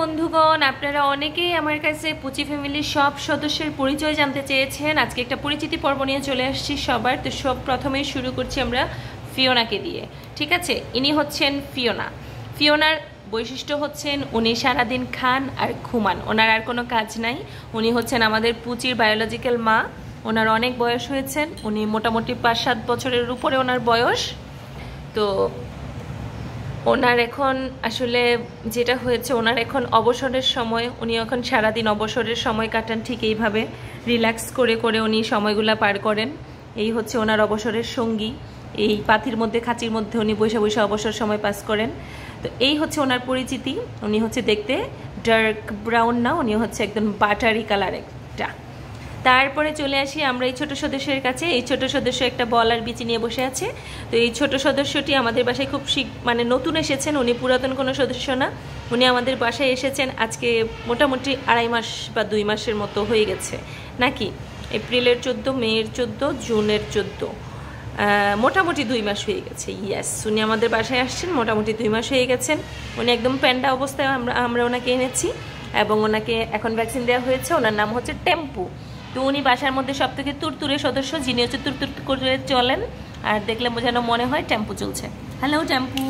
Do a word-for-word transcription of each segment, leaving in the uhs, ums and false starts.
বন্ধুগণ, আপনারা অনেকেই আমার কাছে পুচি ফ্যামিলির সব সদস্যের পরিচয় জানতে চেয়েছেন। আজকে একটা পরিচিতি পর্ব নিয়ে চলে আসছি সবার। তো সব প্রথমেই শুরু করছি আমরা ফিওনাকে দিয়ে, ঠিক আছে? ইনি হচ্ছেন ফিওনা। ফিওনার বৈশিষ্ট্য হচ্ছেন উনি সারাদিন খান আর ঘুমান, ওনার আর কোনো কাজ নাই। উনি হচ্ছেন আমাদের পুচির বায়োলজিক্যাল মা। ওনার অনেক বয়স হয়েছেন, উনি মোটামুটি পাঁচ সাত বছরের উপরে ওনার বয়স। তো ওনার এখন আসলে যেটা হয়েছে, ওনার এখন অবসরের সময়, উনি এখন সারাদিন অবসরের সময় কাটান ঠিক এইভাবে রিল্যাক্স করে করে উনি সময়গুলো পার করেন। এই হচ্ছে ওনার অবসরের সঙ্গী। এই পাথির মধ্যে খাঁচির মধ্যে উনি বসে বসে অবসর সময় পাস করেন। তো এই হচ্ছে ওনার পরিচিতি। উনি হচ্ছে দেখতে ডার্ক ব্রাউন না, উনি হচ্ছে একদম বাটারি কালার একটা। তারপরে চলে আসি আমরা এই ছোট সদস্যের কাছে। এই ছোট সদস্য একটা বল আর বিচি নিয়ে বসে আছে। তো এই ছোট সদস্যটি আমাদের বাসায় খুব শীঘ্র মানে নতুন এসেছেন, উনি পুরাতন কোনো সদস্য না। উনি আমাদের বাসায় এসেছেন আজকে মোটামুটি আড়াই মাস বা দুই মাসের মতো হয়ে গেছে নাকি, এপ্রিলের চোদ্দো, মেয়ের চোদ্দো, জুনের চোদ্দো, মোটামুটি দুই মাস হয়ে গেছে। ইয়েস, উনি আমাদের বাসায় আসছেন মোটামুটি দুই মাস হয়ে গেছেন। উনি একদম প্যান্ডা অবস্থায় আমরা আমরা ওনাকে এনেছি এবং ওনাকে এখন ভ্যাকসিন দেওয়া হয়েছে। ওনার নাম হচ্ছে টেম্পু। তো উনি বাসার মধ্যে সব থেকে তুরতুরে সদস্য, যিনি হচ্ছে তুরতুর করে চলেন আর দেখলে যেন মনে হয় টেম্পু চলছে। হ্যালো টেম্পু।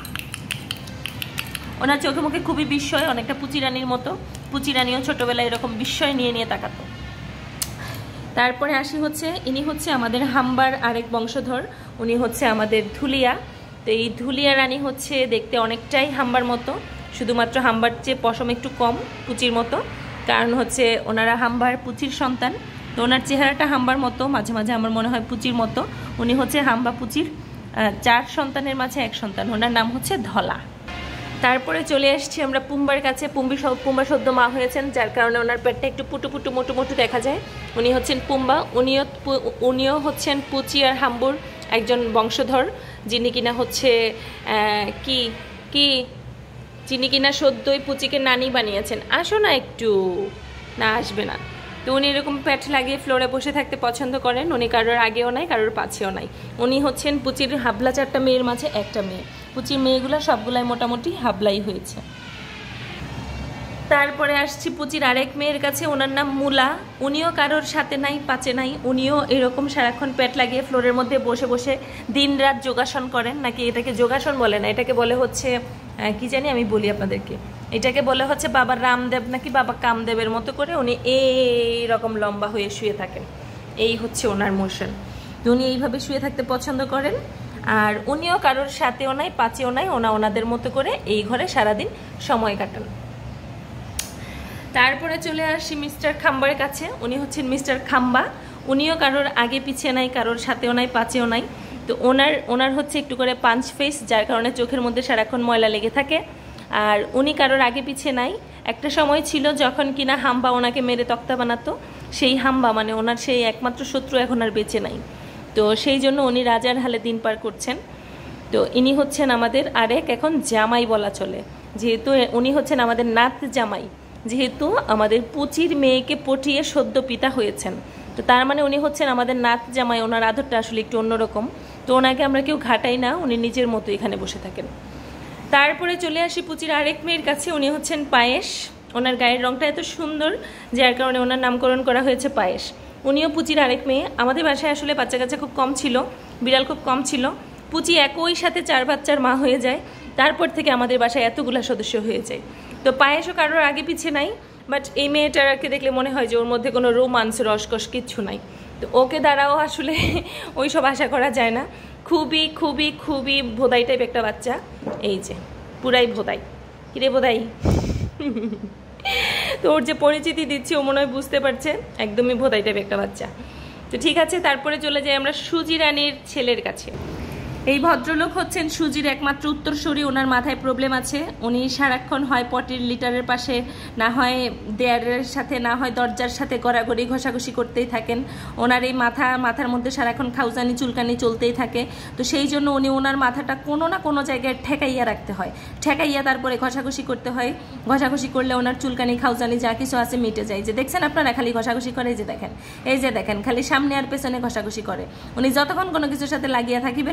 ওনার চোখে মুখে খুবই বিস্ময়, অনেকটা পুচি রানীর মতো। পুচি রানীও ছোটোবেলায় এরকম বিস্ময় নিয়ে নিয়ে তাকাতো। তারপরে আসি হচ্ছে ইনি হচ্ছে আমাদের হাম্বার আরেক বংশধর, উনি হচ্ছে আমাদের ধুলিয়া। তো এই ধুলিয়া রানী হচ্ছে দেখতে অনেকটাই হাম্বার মতো, শুধুমাত্র হাম্বার চেয়ে পশম একটু কম পুচির মতো, কারণ হচ্ছে ওনারা হাম্বার পুচির সন্তান। তো ওনার চেহারাটা হাম্বার মতো, মাঝে মাঝে আমার মনে হয় পুচির মতো। উনি হচ্ছে হাম্বা পুচির চার সন্তানের মাঝে এক সন্তান, ওনার নাম হচ্ছে ধলা। তারপরে চলে আসছি আমরা পুম্বার কাছে। পুম্বি পুম্বা সদ্য মা হয়েছেন, যার কারণে ওনার পেটটা একটু পুটু পুটু মোটু মোটু দেখা যায়। উনি হচ্ছেন পুম্বা। উনিও উনিও হচ্ছেন পুচি আর হাম্বুর একজন বংশধর, যিনি কিনা হচ্ছে কি কি যিনি কিনা সদ্যই পুচিকে নানি বানিয়েছেন। আসো না একটু, না আসবে না। তো উনি এরকম প্যাট লাগিয়ে ফ্লোরে বসে থাকতে পছন্দ করেন। উনি কারোর আগেও নাই, কারোর পাছেও নাই। উনি হচ্ছেন পুচির হাবলা চারটা মেয়ের মাঝে একটা মেয়ে। পুচির মেয়েগুলো সবগুলাই মোটামুটি হাবলাই হয়েছে। তারপরে আসছি পুচির আরেক মেয়ের কাছে, ওনার নাম মুলা। উনিও কারোর সাথে নাই, পাচে নাই। উনিও এরকম সারাক্ষণ পেট লাগিয়ে ফ্লোরের মধ্যে বসে বসে দিন রাত যোগাসন করেন, নাকি এটাকে যোগাসন বলে না, এটাকে বলে হচ্ছে কি জানি, আমি বলি আপনাদেরকে, এটাকে বলে হচ্ছে বাবা রামদেব নাকি বাবা কামদেবের মতো করে উনি এইরকম লম্বা হয়ে শুয়ে থাকেন। এই হচ্ছে ওনার মোশন। তো উনি এইভাবে শুয়ে থাকতে পছন্দ করেন। আর উনিও কারোর সাথেও নাই, পাচেও নাই, ওনা ওনাদের মতো করে এই ঘরে সারাদিন সময় কাটান। তারপরে চলে আসি মিস্টার খাম্বার কাছে। উনি হচ্ছেন মিস্টার খাম্বা। উনিও কারোর আগে পিছিয়ে নাই, কারোর সাথেও নাই, পাচেও নাই। তো ওনার ওনার হচ্ছে একটু করে পাঞ্চ ফেস, যার কারণে চোখের মধ্যে সারাক্ষণ ময়লা লেগে থাকে। আর উনি কারোর আগে পিছিয়ে নাই। একটা সময় ছিল যখন কিনা হাম্বা ওনাকে মেরে তক্তা বানাতো। সেই হাম্বা মানে ওনার সেই একমাত্র শত্রু এখন আর বেঁচে নাই। তো সেই জন্য উনি রাজার হালে দিন পার করছেন। তো ইনি হচ্ছেন আমাদের আরেক এখন জামাই বলা চলে, যেহেতু উনি হচ্ছেন আমাদের নাত জামাই, যেহেতু আমাদের পুচির মেয়েকে পটিয়ে সদ্য পিতা হয়েছেন। তো তার মানে উনি হচ্ছেন আমাদের নাত জামাই। ওনার আদরটা আসলে একটু অন্যরকম। তো ওনাকে আমরা কেউ ঘাটাই না, উনি নিজের মতো এখানে বসে থাকেন। তারপরে চলে আসি পুচির আরেক মেয়ের কাছে। উনি হচ্ছেন পায়েস। ওনার গায়ের রংটা এত সুন্দর, যার কারণে ওনার নামকরণ করা হয়েছে পায়েস। উনিও পুচির আরেক মেয়ে। আমাদের বাসায় আসলে বাচ্চা কাচ্চা খুব কম ছিল, বিড়াল খুব কম ছিল। পুচি একই সাথে চার বাচ্চার মা হয়ে যায়, তারপর থেকে আমাদের বাসায় এতগুলা সদস্য হয়ে যায়। তো পায়েসও কারোর আগে পিছিয়ে নাই, বাট এই মেয়েটাকে দেখলে মনে হয় যে ওর মধ্যে কোনো রোমান্স রসকস কিচ্ছু নাই। তো ওকে দ্বারাও আসলে ওই সব আশা করা যায় না। খুবই খুবই খুবই ভোদাই টাইপ একটা বাচ্চা। এই যে পুরাই ভোদাই। কিরে ভোদাই? তো ওর যে পরিচিতি দিচ্ছি ও মনে হয় বুঝতে পারছে, একদমই ভোদাই টাইপ একটা বাচ্চা। তো ঠিক আছে, তারপরে চলে যাই আমরা সুজি রানীর ছেলের কাছে। এই ভদ্রলোক হচ্ছেন সুজির একমাত্র উত্তরসূরি। ওনার মাথায় প্রবলেম আছে। উনি সারাক্ষণ হয় পটির লিটারের পাশে, না হয় দেয়ারের সাথে, না হয় দরজার সাথে গড়াগড়ি ঘষাঘষি করতেই থাকেন। ওনার এই মাথা মাথার মধ্যে সারাক্ষণ খাউজানি চুলকানি চলতেই থাকে। তো সেই জন্য উনি ওনার মাথাটা কোনো না কোনো জায়গায় ঠেকাইয়া রাখতে হয়, ঠেকাইয়া তারপরে ঘষাঘষি করতে হয়। ঘষাঘষি করলে ওনার চুলকানি খাউজানি যা কিছু আছে মিটে যায়। যে দেখছেন আপনারা, খালি ঘষাঘষি করে, এই যে দেখেন, এই যে দেখেন, খালি সামনে আর পেছনে ঘষাঘষি করে। উনি যতক্ষণ কোনো কিছুর সাথে লাগিয়ে থাকিবেন শুধু ঘষা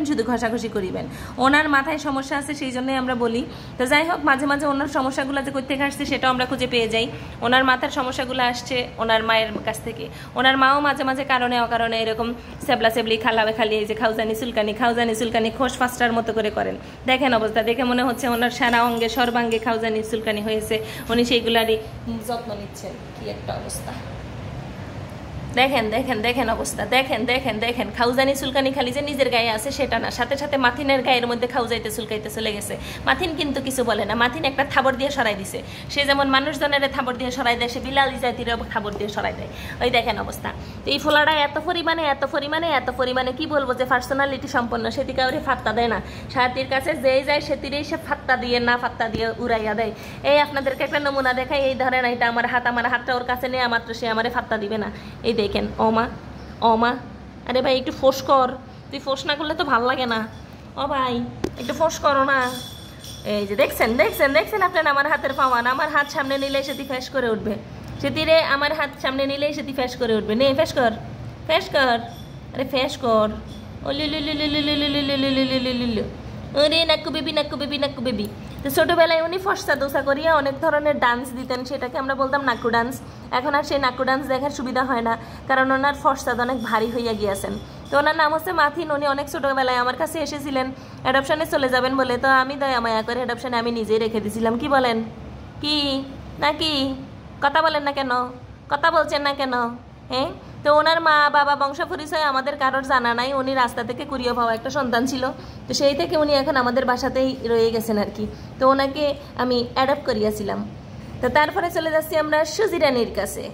ঘষাঘষি করিবেন। ওনার মাথায় সমস্যা আছে সেই জন্যই আমরা বলি। তো যাই হোক, মাঝে মাঝে ওনার সমস্যাগুলো যে কই থেকে আসছে সেটাও আমরা খুঁজে পেয়ে যাই। ওনার মাথার সমস্যাগুলো আসছে ওনার মায়ের কাছ থেকে। ওনার মাও মাঝে মাঝে কারণে অকারণে এরকম সেবলা সেবলি খালাবে খালি এই যে খাউজানি চুলকানি খাউজানি চুলকানি খোস ফাস্টার মতো করে করেন। দেখেন অবস্থা দেখে মনে হচ্ছে ওনার সারা অঙ্গে সর্বাঙ্গে খাউজানি চুলকানি হয়েছে, উনি সেইগুলারই যত্ন নিচ্ছেন। কি একটা অবস্থা দেখেন দেখেন দেখেন অবস্থা দেখেন দেখেন দেখেন খাউজানি চুলকানি খালি যে নিজের গায়ে আছে সেটা না, সাথে সাথে মাথিনের গায়ের মধ্যে খাউজাইতে চুলকাইতে চলে গেছে। মাথিন কিন্তু কিছু বলে না, মাথিন একটা থাবর দিয়ে সরাই দিছে। সে যেমন মানুষজনের থাবর দিয়ে সরাই দেয়, সে বিলালি জাতির থাবর দিয়ে সরাই দেয়। ওই দেখেন অবস্থা। এই ফোলাটা এত পরিমাণে এত পরিমাণে এত পরিমাণে কি বলবো যে পার্সোনালিটি সম্পন্ন, সেটি কাউরে ফাত্তা দেয় না। সাথীর কাছে যেই যায় সেটিরই সে ফাত্তা দিয়ে না ফাত্তা দিয়ে উড়াইয়া দেয়। এই আপনাদেরকে একটা নমুনা দেখাই, এই ধরেন এটা আমার হাত, আমার হাতটা ওর কাছে নেওয়া মাত্র সে আমারে ফাত্তা দিবে না। এই দেখেন অমা অমা, আরে ভাই একটু ফোঁস কর, তুই ফোঁস না করলে তো ভালো লাগে না। ও ভাই একটু ফোঁস করো না। এই যে দেখছেন দেখছেন দেখছেন আপনার আমার হাতের পাওয়ান, আমার হাত সামনে নিলে সেটি ফ্যাস করে উঠবে। সেটিরে আমার হাত সামনে নিলে সেটি ফ্যাস করে উঠবে। নে ফ্যাস কর ফ্যাস কর, আরে ফ্যাস কর। ও লিলু লিলু লিলু লিলু লিলু লিলু লিলু লিলু, ওরে নাকু বেবি নাকু বেবি নাকু বেবি। তো ছোটোবেলায় উনি ফর্সা দোসা করিয়া অনেক ধরনের ডান্স দিতেন, সেটাকে আমরা বলতাম নাকু ডান্স। এখন আর সেই নাকু ডান্স দেখার সুবিধা হয় না, কারণ ওনার ফর্সাদ অনেক ভারী হইয়া গিয়েছেন। তো ওনার নাম হচ্ছে মাথিন। উনি অনেক ছোটোবেলায় আমার কাছে এসেছিলেন অ্যাডপশনে চলে যাবেন বলে, তো আমি দয়া মায়া করে অ্যাডপশনে আমি নিজেই রেখে দিয়েছিলাম। কি বলেন? কি নাকি কথা বলেন না কেন? কথা বলছেন না কেন? হ্যাঁ, তো ওনার মা বাবা বংশ পরিচয় আমাদের কারোর জানা নাই। উনি রাস্তা থেকে কুড়িয়ে পাওয়া একটা সন্তান ছিল, তো সেই থেকে উনি এখন আমাদের বাসাতেই রয়ে গেছেন আর কি। তো ওনাকে আমি অ্যাডপ্ট করিয়াছিলাম। তো তারপরে চলে যাচ্ছি আমরা সুজি রানীর কাছে।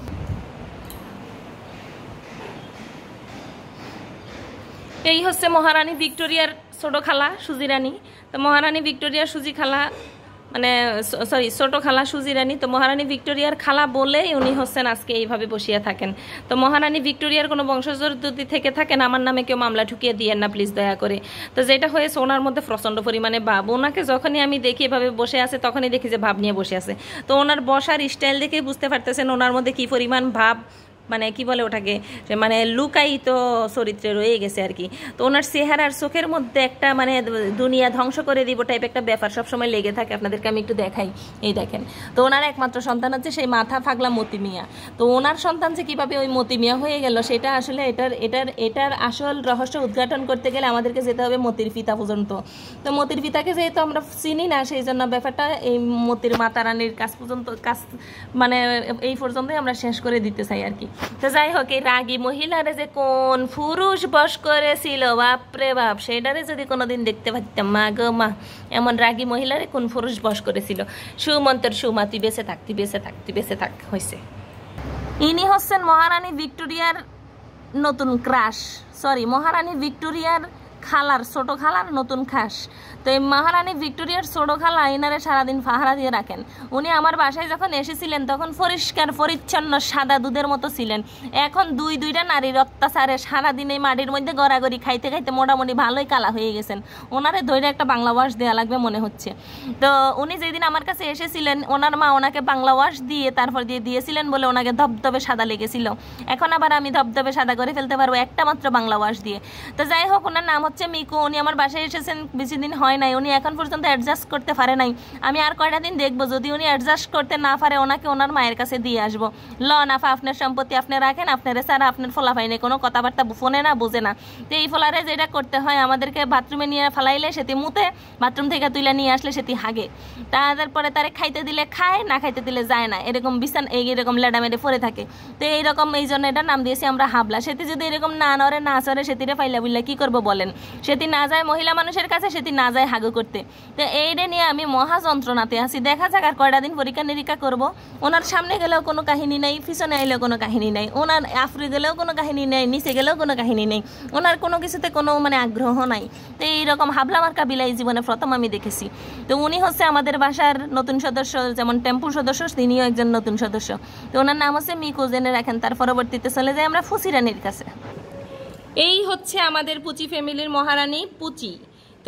এই হচ্ছে মহারানী ভিক্টোরিয়ার ছোট খালা সুজি রানী। তো মহারানী ভিক্টোরিয়ার সুজি খালা মানে সরি ছোট খালা সুজি রানী। তো মহারানী ভিক্টোরিয়ার খালা বলেই উনি হচ্ছেন আজকে এইভাবে বসিয়া থাকেন। তো মহারানী ভিক্টোরিয়ার কোনো বংশজ যদি থেকে থাকেন আমার নামে কেউ মামলা ঠুকিয়ে দিয়েন না প্লিজ দয়া করে। তো যেটা হয়েছে ওনার মধ্যে প্রচণ্ড পরিমাণে ভাব। ওনাকে যখনই আমি দেখি এভাবে বসে আছে তখনই দেখি যে ভাব নিয়ে বসে আছে। তো ওনার বসার স্টাইল দেখে বুঝতে পারতেছেন ওনার মধ্যে কি পরিমাণ ভাব, মানে কি বলে ওটাকে, মানে লুকাই তো চরিত্রে রয়ে গেছে আর কি। তো ওনার চেহারার চোখের মধ্যে একটা মানে দুনিয়া ধ্বংস করে দিব টাইপ একটা ব্যাপার সবসময় লেগে থাকে। আপনাদেরকে আমি একটু দেখাই, এই দেখেন। তো ওনার একমাত্র সন্তান হচ্ছে সেই মাথা ফাগলা মতি মিয়া। তো ওনার সন্তান যে কীভাবে ওই মতি মিয়া হয়ে গেল সেটা আসলে এটার এটার এটার আসল রহস্য উদ্ঘাটন করতে গেলে আমাদেরকে যেতে হবে মতির পিতা পর্যন্ত। তো মতির পিতাকে যেহেতু আমরা চিনি না সেই জন্য ব্যাপারটা এই মতির মাতা রানীর কাছ পর্যন্ত কাছ মানে এই পর্যন্তই আমরা শেষ করে দিতে চাই আর কি। তো যাই হোক, এই রাগী মহিলারে যে কোন পুরুষ বশ করেছিল বাপরে বাপ, সেটারে যদি কোনোদিন দেখতে পারতাম, মা গো মা, এমন রাগী মহিলারে কোন পুরুষ বশ করেছিল। সুমন্তর সুমা তুই বেঁচে থাকতি বেঁচে থাকতি বেঁচে থাক হয়েছে। ইনি হচ্ছেন মহারানী ভিক্টোরিয়ার নতুন ক্রাশ, সরি মহারানী ভিক্টোরিয়ার খালার ছোট খালার নতুন খাস। তো এই মহারানী ভিক্টোরিয়ার ছোট খালা ইনারে সারাদিন পাহারা দিয়ে রাখেন। উনি আমার বাসায় যখন এসেছিলেন তখন পরিষ্কার পরিচ্ছন্ন সাদা দুধের মতো ছিলেন। এখন দুই দুইটা নারীর অত্যাচারে সারাদিন এই মাটির মধ্যে গড়াগড়ি খাইতে খাইতে মোটামুটি ভালোই কালা হয়ে গেছেন। ওনারে ধৈর্য একটা বাংলা ওয়াশ দেওয়া লাগবে মনে হচ্ছে। তো উনি যেদিন আমার কাছে এসেছিলেন ওনার মা ওনাকে বাংলা ওয়াশ দিয়ে তারপর দিয়ে দিয়েছিলেন বলে ওনাকে ধবধবে সাদা লেগেছিল। এখন আবার আমি ধবধবে সাদা করে ফেলতে পারবো একটা মাত্র বাংলা ওয়াশ দিয়ে। তো যাই হোক, ওনার নাম হচ্ছে মিকু। উনি আমার বাসায় এসেছেন বেশি দিন হয় নাই, উনি এখন পর্যন্ত অ্যাডজাস্ট করতে পারে নাই। আমি আর কয়টা দিন দেখবো, যদি উনি অ্যাডজাস্ট করতে না পারে ওনাকে ওনার মায়ের কাছে দিয়ে আসবো। ল নাফা আপনার সম্পত্তি আপনি রাখেন, আপনার সারা আপনার ফলাফাইনে কোনো কথাবার্তা ফোনে না বোঝে না। তো এই ফলারে যেটা করতে হয় আমাদেরকে বাথরুমে নিয়ে ফেলাইলে সেটি মুতে, বাথরুম থেকে তুলে নিয়ে আসলে সেটি হাগে, তারপরে তারে খাইতে দিলে খায়, না খাইতে দিলে যায় না, এরকম বিছান এই এরকম লেডা মেরে পড়ে থাকে। তো এইরকম এই জন্য এটা নাম দিয়েছি আমরা হাবলা। সেটি যদি এরকম না নড়ে না চড়ে সেটিরে ফাইলা বুইলা কি করবো বলেন? সেটি না যায় মহিলা মানুষের কাছে, সেটি না যায় হাগু করতে। তো এইটা নিয়ে আমি মহা যন্ত্রণাতে আছি। দেখা যাক আর কয়টা দিন পরীক্ষা নিরীক্ষা করবো। ওনার সামনে গেলেও কোনো কাহিনী নাই, পিছনে আইলেও কোনো কাহিনী নাই, ওনার আফ্রি গেলেও কোনো কাহিনী নেই, নিচে গেলেও কোনো কাহিনী নেই, ওনার কোনো কিছুতে কোনো মানে আগ্রহ নাই। তো এইরকম হাবলা মার্কা বিলাই জীবনে প্রথম আমি দেখেছি। তো উনি হচ্ছে আমাদের বাসার নতুন সদস্য, যেমন টেম্পুর সদস্য তিনিও একজন নতুন সদস্য। তো ওনার নাম হচ্ছে মিকু, জেনে রাখেন। তার পরবর্তীতে চলে যাই আমরা ফুচি রানীর কাছে। এই হচ্ছে আমাদের পুচি ফ্যামিলির মহারানী পুচি। তো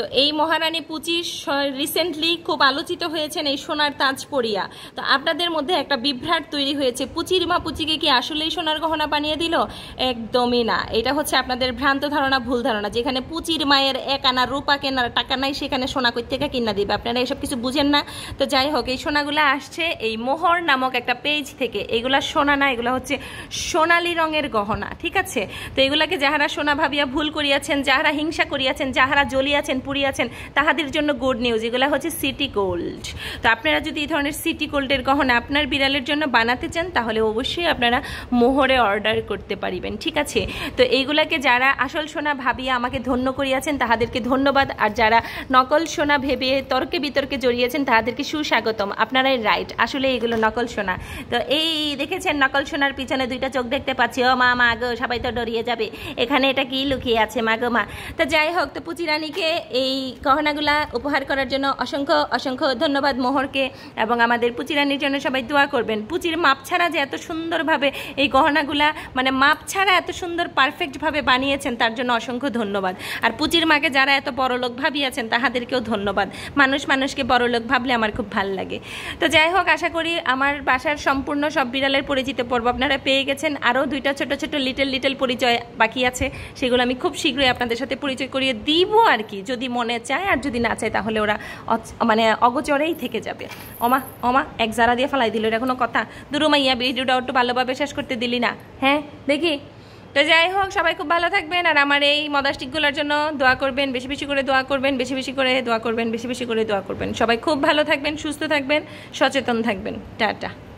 তো এই মহারানী পুচি রিসেন্টলি খুব আলোচিত হয়েছেন এই সোনার তাজ পরিয়া। তো আপনাদের মধ্যে একটা বিভ্রাট তৈরি হয়েছে, পুচির মা পুচিকে কি আসলেই সোনার গহনা বানিয়ে দিল? একদমই না, এটা হচ্ছে আপনাদের ভ্রান্ত ধারণা, ভুল ধারণা। যেখানে পুচির মায়ের এক আনা রূপা কেনার টাকা নাই, সেখানে সোনা কই থেকে কিনা দিবে? আপনারা এসব কিছু বুঝেন না। তো যাই হোক, এই সোনাগুলো আসছে এই মোহর নামক একটা পেজ থেকে। এগুলা সোনা না, এগুলো হচ্ছে সোনালী রঙের গহনা, ঠিক আছে? তো এগুলাকে যাহারা সোনা ভাবিয়া ভুল করিয়াছেন, যাহারা হিংসা করিয়াছেন, যাহারা জ্বলিয়াছেন পুড়িয়াছেন, তাহাদের জন্য গুড নিউজ, এগুলা হচ্ছে সিটি গোল্ড। তো আপনারা যদি এই ধরনের সিটি গোল্ডের গহনা আপনার বিড়ালের জন্য বানাতে চান, তাহলে অবশ্যই আপনারা মোহরে অর্ডার করতে পারিবেন, ঠিক আছে? তো এইগুলাকে যারা আসল সোনা ভাবিয়া আমাকে ধন্য করিয়াছেন, তাহাদেরকে ধন্যবাদ। আর যারা নকল সোনা ভেবে তর্কে বিতর্কে জড়িয়েছেন, তাহাদেরকে সুস্বাগতম। আপনারাই রাইট, আসলে এগুলো নকল সোনা। তো এই দেখেছেন নকল সোনার পিছনে দুইটা চোখ দেখতে পাচ্ছি। ও মা, মা গো, সবাই তো ডরিয়ে যাবে, এখানে এটা কি লুকিয়ে আছে মা গো মা। তো যাই হোক, তো পুচি রানীকে এই গহনাগুলা উপহার করার জন্য অসংখ্য অসংখ্য ধন্যবাদ মোহরকে, এবং আমাদের পুচি রানীর জন্য সবাই দোয়া করবেন। পুচির মাপ ছাড়া যে এত সুন্দরভাবে এই গহনাগুলা, মানে মাপ ছাড়া এত সুন্দর পারফেক্টভাবে বানিয়েছেন, তার জন্য অসংখ্য ধন্যবাদ। আর পুচির মাকে যারা এত বড়লোক ভাবিয়েছেন, তাহাদেরকেও ধন্যবাদ। মানুষ মানুষকে বড়লোক ভাবলে আমার খুব ভালো লাগে। তো যাই হোক, আশা করি আমার বাসার সম্পূর্ণ সব বিড়ালের পরিচিত পর্ব আপনারা পেয়ে গেছেন। আরও দুইটা ছোট ছোট লিটল লিটল পরিচয় বাকি আছে, সেগুলো আমি খুব শীঘ্রই আপনাদের সাথে পরিচয় করিয়ে দিব আর কি, যদি মনে চায়। আর যদি না চায়, তাহলে ওরা মানে অগোচরেই থেকে যাবে। ওমা ওমা, এক জারা দিয়ে ফেলাই দিল, এটা কোনো কথা? দুরুমাইয়া, ভিডিওটা একটু ভালোভাবে শেষ করতে দিলি না? হ্যাঁ দেখি। তো যাই হোক, সবাই খুব ভালো থাকবেন, আর আমার এই মদাস্টিকগুলোর জন্য দোয়া করবেন, বেশি বেশি করে দোয়া করবেন, বেশি বেশি করে দোয়া করবেন, বেশি বেশি করে দোয়া করবেন। সবাই খুব ভালো থাকবেন, সুস্থ থাকবেন, সচেতন থাকবেন। টাটা।